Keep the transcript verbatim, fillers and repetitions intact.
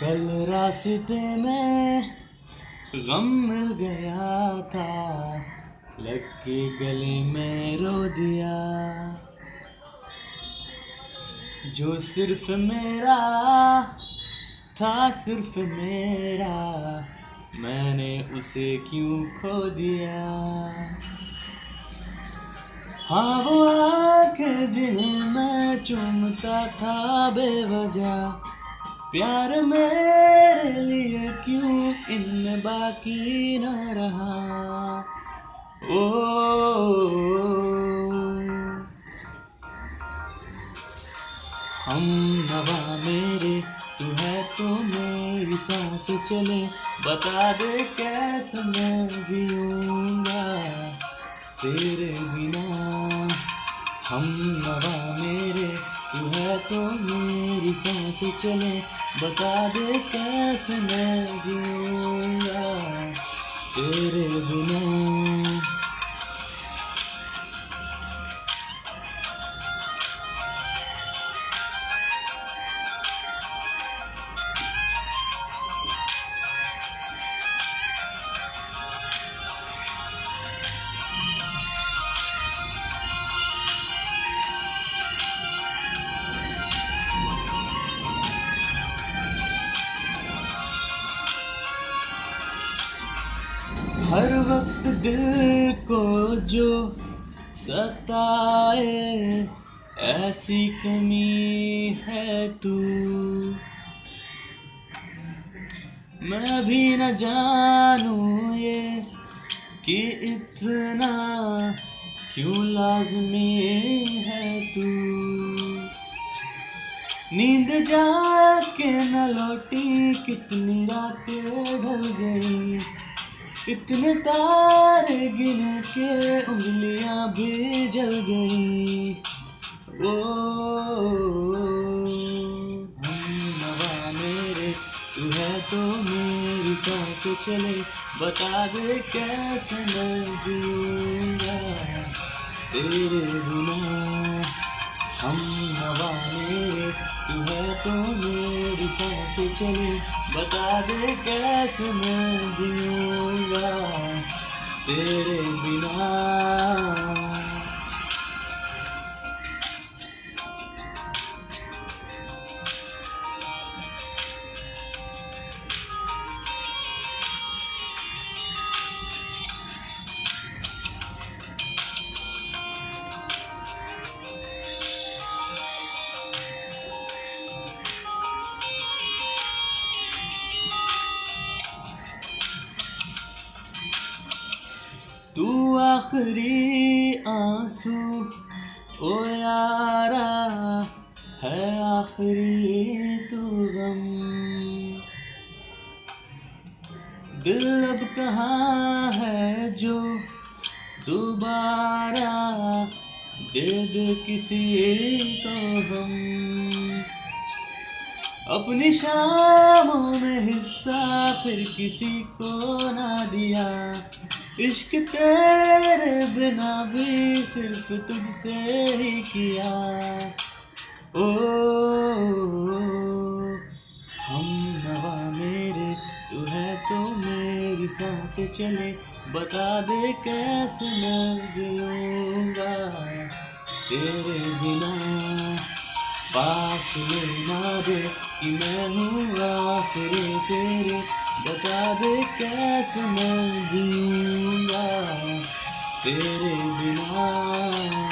कल रास्ते में गम मिल गया था, लग के गले में रो दिया। जो सिर्फ मेरा था, सिर्फ मेरा, मैंने उसे क्यों खो दिया। हाँ वो आंखें जिन्हें मैं चूमता था बेवजह, प्यार मेरे लिए क्यों इनमें बाकी न रहा। ओ हम नवा मेरे, तू है तो मेरी सांस चले, बता दे कैसे मैं जीऊंगा तेरे बिना। हम नवा मेरे, तू है तो मेरी सांस चले, बता दे कैसे मैं जीऊंगा तेरे बिना। हर वक्त दिल को जो सताए, ऐसी कमी है तू। मैं भी न जानूं ये कि इतना क्यों लाज़मी है तू। नींद जाके न लौटी, कितनी रातें ढल गई, इतने तारे गिन के उंगलियां भी जल गई। ओ हम नवा मेरे, तू है तो मेरी सांस चले, बता दे कैसे मैं जीऊंगा तेरे बिना। हम नवा मेरे, तू है तो मेरी सांस चले, बता दे कैसे मैं जीऊंगा तेरे बिना। तू आखिरी आंसू ओ यारा है, आखिरी तू गम। दिल अब कहाँ है जो दोबारा दे दे किसी को हम। अपनी शामों में हिस्सा फिर किसी को ना दिया, इश्क तेरे बिना भी सिर्फ तुझसे ही किया। ओ हम नवा मेरे, तू है तो मेरी सांस चले, बता दे कैसे मैं जीऊंगा तेरे बिना। पास ना दे कि मैं हूँ आसरे तेरे, बता दे कैसे मैं जीऊंगा तेरे बिना।